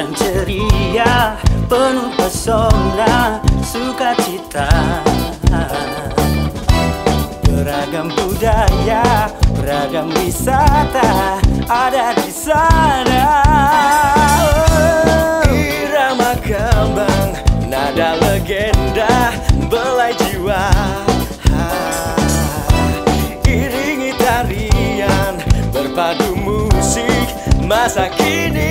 Semarang ceria, penuh pesona, sukacita. Beragam budaya, beragam wisata ada di sana. Irama kembang, nada legenda, belai jiwa. Iringi tarian, berpadu musik masa kini.